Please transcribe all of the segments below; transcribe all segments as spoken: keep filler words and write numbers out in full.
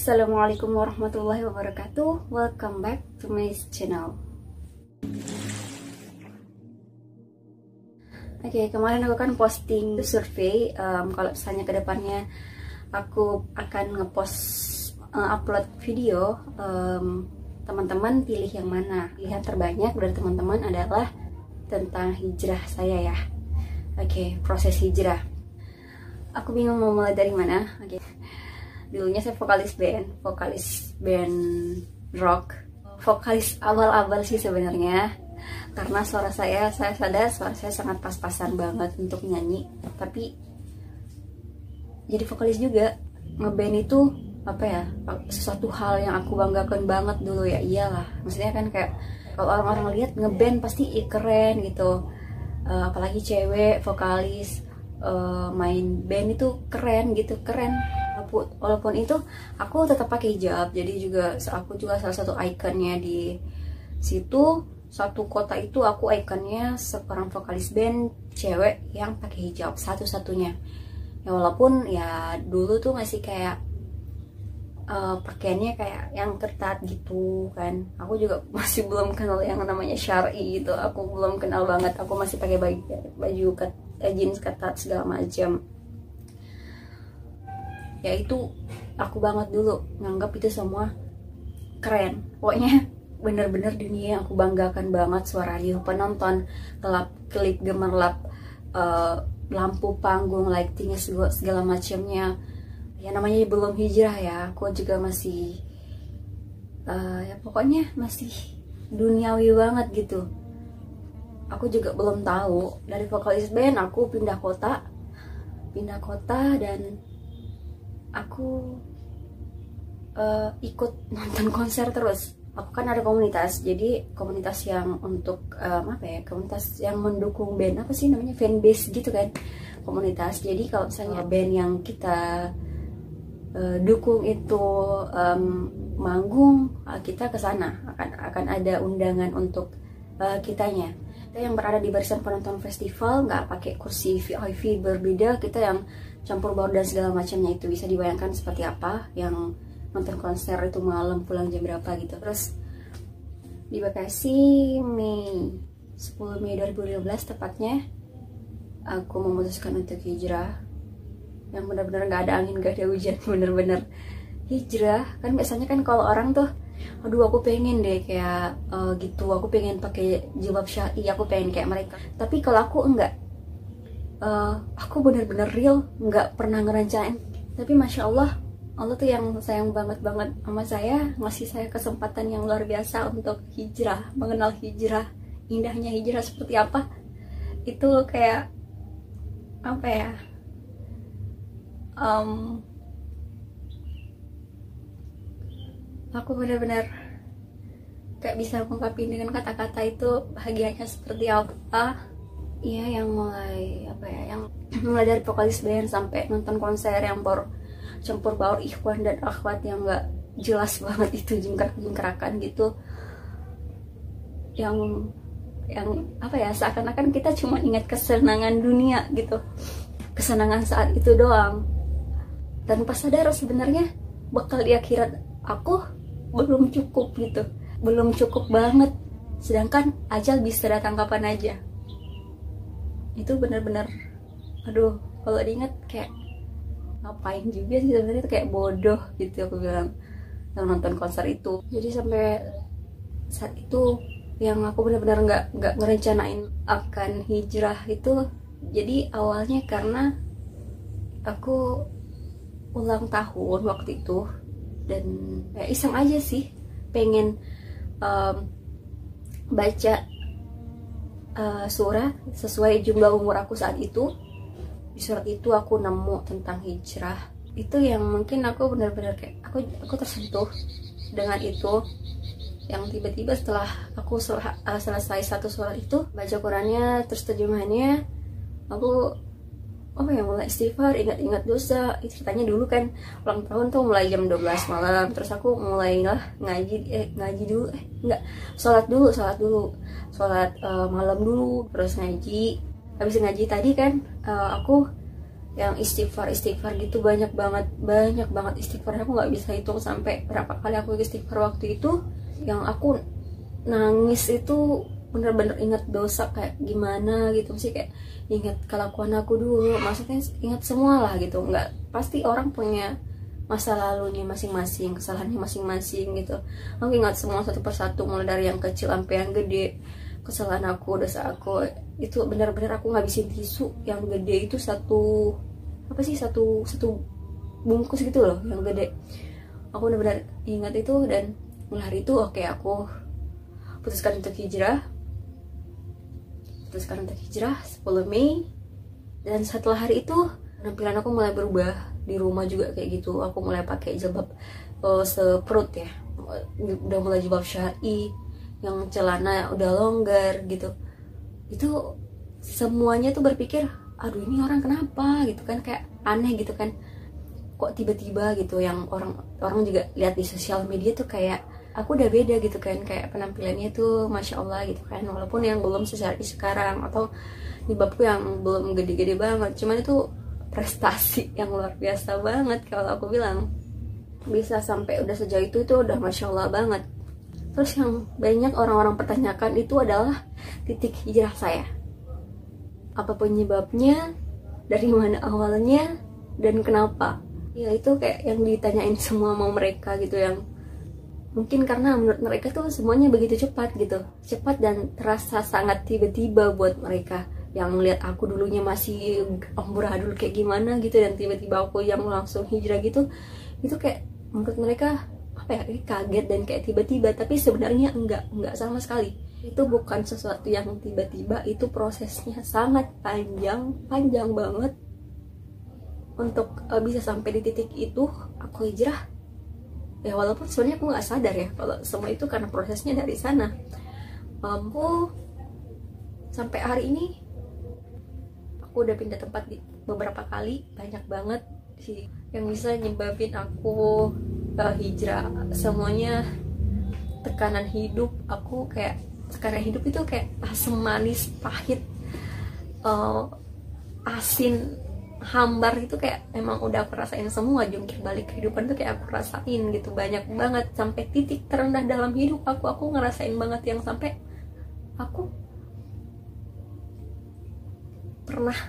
Assalamualaikum warahmatullahi wabarakatuh. Welcome back to my channel. Oke, okay, kemarin aku kan posting survei um, kalau misalnya kedepannya aku akan ngepost uh, upload video, um, teman-teman pilih yang mana. Pilihan terbanyak dari teman-teman adalah tentang hijrah saya ya. Oke, okay, proses hijrah. Aku bingung mau mulai dari mana. Oke. Okay. Dulunya saya vokalis band, vokalis band rock, vokalis awal-awal sih sebenarnya. Karena suara saya, saya sadar suara saya sangat pas-pasan banget untuk nyanyi. Tapi jadi vokalis juga, ngeband itu apa ya, sesuatu hal yang aku banggakan banget dulu ya. Iyalah, maksudnya kan kayak kalau orang-orang lihat ngeband pasti ih, keren gitu. Uh, apalagi cewek vokalis uh, main band itu keren gitu, keren. Walaupun itu aku tetap pakai hijab, jadi juga aku juga salah satu ikonnya di situ. Satu kota itu aku ikonnya seorang vokalis band cewek yang pakai hijab satu-satunya. Ya walaupun ya dulu tuh masih kayak uh, pakaiannya kayak yang ketat gitu kan. Aku juga masih belum kenal yang namanya syar'i gitu. Aku belum kenal banget. Aku masih pakai baju baju ket, eh, jeans ketat segala macam. Ya itu aku banget dulu nganggap itu semua keren. Pokoknya bener-bener dunia yang aku banggakan banget. Suara radio penonton, kelap, klip gemerlap, uh, lampu panggung, lightingnya segala, segala macamnya. Ya namanya belum hijrah ya, aku juga masih uh, ya pokoknya masih duniawi banget gitu. Aku juga belum tahu. Dari vokalis band aku pindah kota, pindah kota dan aku uh, ikut nonton konser terus. Aku kan ada komunitas, jadi komunitas yang untuk um, apa ya, komunitas yang mendukung band, apa sih namanya, fanbase gitu kan, komunitas. Jadi kalau misalnya band yang kita uh, dukung itu um, manggung, uh, kita ke sana akan akan ada undangan untuk uh, kitanya. Kita yang berada di barisan penonton festival, nggak pakai kursi V I P berbeda, kita yang campur baur dan segala macamnya. Itu bisa dibayangkan seperti apa yang nonton konser itu malam pulang jam berapa gitu. Terus di Bekasi Mei sepuluh Mei dua ribu lima belas tepatnya aku memutuskan untuk hijrah, yang benar-benar nggak ada angin nggak ada hujan, bener-bener hijrah. Kan biasanya kan kalau orang tuh aduh aku pengen deh kayak uh, gitu, aku pengen pakai jilbab syar'i, aku pengen kayak mereka. Tapi kalau aku enggak, uh, aku bener-bener real nggak pernah ngerancanain. Tapi masya Allah, Allah tuh yang sayang banget banget sama saya, ngasih saya kesempatan yang luar biasa untuk hijrah, mengenal hijrah, indahnya hijrah seperti apa. Itu kayak apa ya, um, aku benar-benar kayak bisa mengungkapin dengan kata-kata itu bahagianya seperti apa. Iya, yang mulai apa ya, yang mulai dari vokalis band sampai nonton konser yang baru campur baur ikhwan dan akhwat yang nggak jelas banget itu, jingkrak-jingkrakan gitu, yang yang apa ya, seakan-akan kita cuma ingat kesenangan dunia gitu, kesenangan saat itu doang, tanpa sadar sebenarnya bakal di akhirat aku belum cukup gitu, belum cukup banget, sedangkan ajal bisa datang kapan aja. Itu benar-benar aduh, kalau diingat kayak ngapain juga sih sebenarnya, itu kayak bodoh gitu aku bilang yang nonton konser itu. Jadi sampai saat itu yang aku benar-benar nggak nggak ngerencanain akan hijrah itu. Jadi awalnya karena aku ulang tahun waktu itu dan ya iseng aja sih, pengen um, baca uh, surat sesuai jumlah umur aku saat itu. Di surat itu aku nemu tentang hijrah. Itu yang mungkin aku benar-benar kayak aku aku tersentuh dengan itu. Yang tiba-tiba setelah aku sel uh, selesai satu surat itu, baca Qurannya terus terjemahannya, aku oh ya mulai istighfar, ingat-ingat dosa. Itu ceritanya dulu kan ulang tahun tuh mulai jam dua belas malam. Terus aku mulailah ngaji eh ngaji dulu eh enggak, sholat dulu, sholat dulu. Sholat uh, malam dulu, terus ngaji. Habis ngaji tadi kan uh, aku yang istighfar istighfar gitu, banyak banget banyak banget istighfar. Aku nggak bisa hitung sampai berapa kali aku istighfar waktu itu. Yang aku nangis itu bener-bener ingat dosa kayak gimana gitu, sih kayak ingat kelakuan aku dulu, maksudnya ingat semua lah gitu. Nggak, pasti orang punya masa lalunya masing-masing, kesalahannya masing-masing gitu. Aku ingat semua satu persatu, mulai dari yang kecil sampai yang gede, kesalahan aku, dosa aku. Itu benar-benar aku ngabisin tisu yang gede itu satu apa sih satu satu bungkus gitu loh, yang gede. Aku benar-benar ingat itu. Dan mulai hari itu oke, okay, aku putuskan untuk hijrah putuskan untuk hijrah sepuluh Mei. Dan setelah hari itu penampilan aku mulai berubah. Di rumah juga kayak gitu, aku mulai pakai jilbab uh, seperut ya, udah mulai jilbab syar'i, yang celana udah longgar gitu. Itu semuanya tuh berpikir, aduh ini orang kenapa gitu kan, kayak aneh gitu kan, kok tiba-tiba gitu. Yang orang orang juga lihat di sosial media tuh kayak aku udah beda gitu kan, kayak penampilannya tuh masya Allah gitu kan, walaupun yang belum sesyar'i sekarang, atau jilbabku yang belum gede-gede banget, cuman itu prestasi yang luar biasa banget kalau aku bilang. Bisa sampai udah sejauh itu itu udah masya Allah banget. Terus yang banyak orang-orang pertanyakan itu adalah titik hijrah saya, apa penyebabnya, dari mana awalnya, dan kenapa. Ya itu kayak yang ditanyain semua mau mereka gitu, yang mungkin karena menurut mereka tuh semuanya begitu cepat gitu, cepat dan terasa sangat tiba-tiba buat mereka. Yang melihat aku dulunya masih amburadul kayak gimana gitu, dan tiba-tiba aku yang langsung hijrah gitu, itu kayak menurut mereka apa ya, kaget dan kayak tiba-tiba. Tapi sebenarnya enggak, enggak sama sekali. Itu bukan sesuatu yang tiba-tiba, itu prosesnya sangat panjang, panjang banget untuk uh, bisa sampai di titik itu aku hijrah. Ya walaupun sebenarnya aku nggak sadar ya kalau semua itu karena prosesnya dari sana. Aku sampai hari ini aku udah pindah tempat di beberapa kali, banyak banget sih yang bisa nyebabin aku uh, hijrah. Semuanya tekanan hidup. Aku kayak tekanan hidup itu kayak asam manis pahit, uh, asin hambar, itu kayak emang udah aku rasain semua. Jungkir balik kehidupan tuh kayak aku rasain gitu, banyak banget. Sampai titik terendah dalam hidup aku aku ngerasain banget, yang sampai aku pernah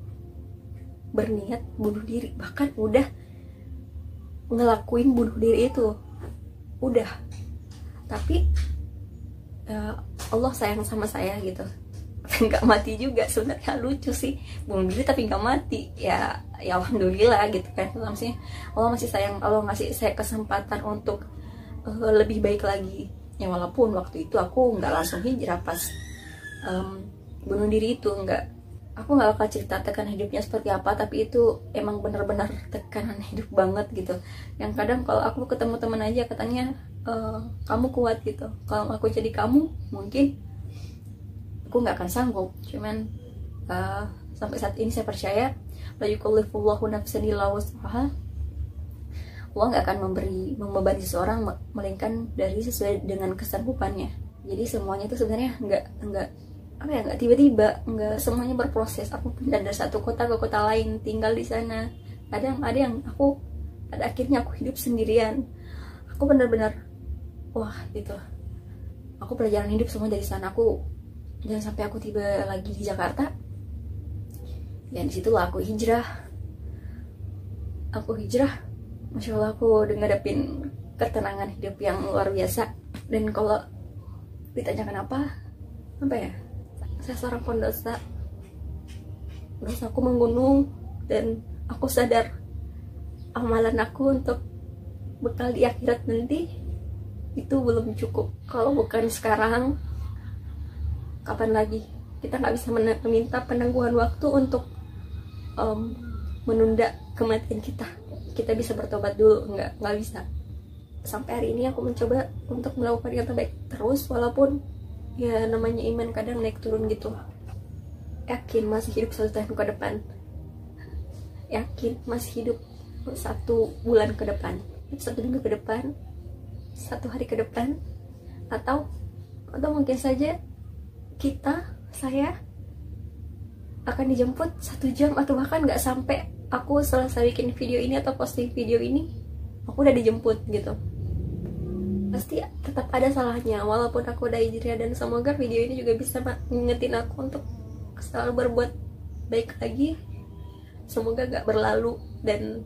berniat bunuh diri, bahkan udah ngelakuin bunuh diri itu udah. Tapi uh, Allah sayang sama saya gitu, nggak mati juga. Sebenarnya lucu sih, bunuh diri tapi nggak mati ya. Ya alhamdulillah gitu kan. Maksudnya Allah masih sayang, Allah ngasih saya kesempatan untuk uh, lebih baik lagi ya. Walaupun waktu itu aku nggak langsung hijrah pas um, bunuh diri itu, nggak. Aku nggak bakal cerita tekanan hidupnya seperti apa, tapi itu emang bener-bener tekanan hidup banget gitu. Yang kadang kalau aku ketemu teman aja katanya e, kamu kuat gitu, kalau aku jadi kamu mungkin aku nggak akan sanggup. Cuman uh, sampai saat ini saya percaya la yukallifullahu nafsan illa wus'aha. Allah nggak akan memberi membebani seseorang melainkan dari sesuai dengan kesanggupannya. Jadi semuanya itu sebenarnya nggak nggak apa ya, nggak tiba-tiba, nggak semuanya berproses. Aku pindah dari satu kota ke kota lain, tinggal di sana. Kadang ada yang aku pada akhirnya aku hidup sendirian. Aku benar-benar wah gitu. Aku pelajaran hidup semua dari sana. Aku jangan sampai aku tiba lagi di Jakarta. Ya disitulah aku hijrah. Aku hijrah. Masya Allah, aku udah ngadepin ketenangan hidup yang luar biasa. Dan kalau ditanyakan apa, apa ya? Saya seorang pendosa, dosaku menggunung, dan aku sadar amalan aku untuk bekal di akhirat nanti itu belum cukup. Kalau bukan sekarang, kapan lagi? Kita nggak bisa meminta penangguhan waktu untuk um, menunda kematian kita. Kita bisa bertobat dulu, nggak nggak bisa. Sampai hari ini aku mencoba untuk melakukan yang terbaik terus, walaupun ya namanya iman kadang naik turun gitu. Yakin masih hidup satu tahun ke depan, yakin masih hidup satu bulan ke depan, satu minggu ke depan, satu hari ke depan, atau atau mungkin saja kita, saya akan dijemput satu jam atau bahkan nggak sampai aku selesai bikin video ini atau posting video ini, aku udah dijemput gitu. Pasti tetap ada salahnya walaupun aku udah hijrah, dan semoga video ini juga bisa ngingetin aku untuk selalu berbuat baik lagi. Semoga gak berlalu, dan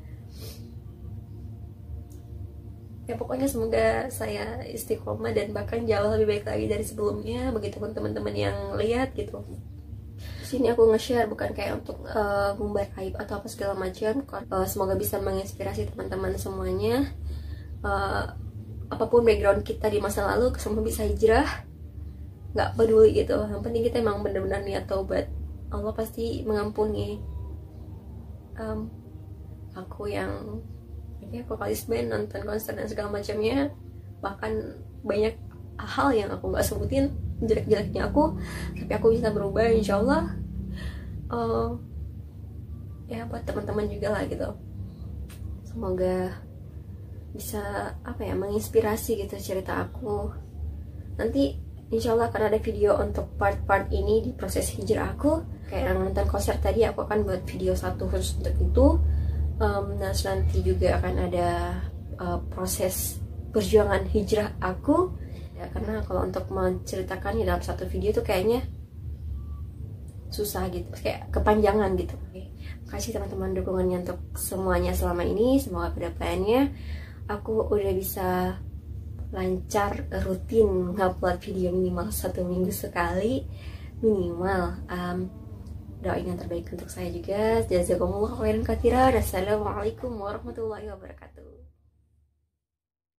ya pokoknya semoga saya istiqomah dan bahkan jauh lebih baik lagi dari sebelumnya. Begitupun teman-teman yang lihat gitu. Sini aku nge-share bukan kayak untuk uh, ngumbar aib atau apa segala macam. Uh, semoga bisa menginspirasi teman-teman semuanya. Uh, apapun background kita di masa lalu, semua bisa hijrah. Nggak peduli gitu. Yang penting kita emang benar-benar niat taubat. Allah pasti mengampuni. Um, aku yang ya vokalis band, nonton konser dan segala macamnya, bahkan banyak hal yang aku nggak sebutin jelek-jeleknya aku, tapi aku bisa berubah insyaallah. Uh, ya buat teman-teman juga lah gitu, semoga bisa apa ya menginspirasi gitu cerita aku. Nanti insyaallah akan ada video untuk part-part ini di proses hijrah aku. Kayak yang nonton konser tadi, aku akan buat video satu khusus untuk itu. Um, nah nanti juga akan ada uh, proses perjuangan hijrah aku ya, karena kalau untuk menceritakannya dalam satu video tuh kayaknya susah gitu, kayak kepanjangan gitu. Oke, kasih teman-teman dukungannya untuk semuanya selama ini. Semoga kedepannya aku udah bisa lancar rutin ngupload video minimal satu minggu sekali minimal. um, Doain yang terbaik untuk saya juga. Jazakumullah khairan katsira. Wassalamualaikum warahmatullahi wabarakatuh.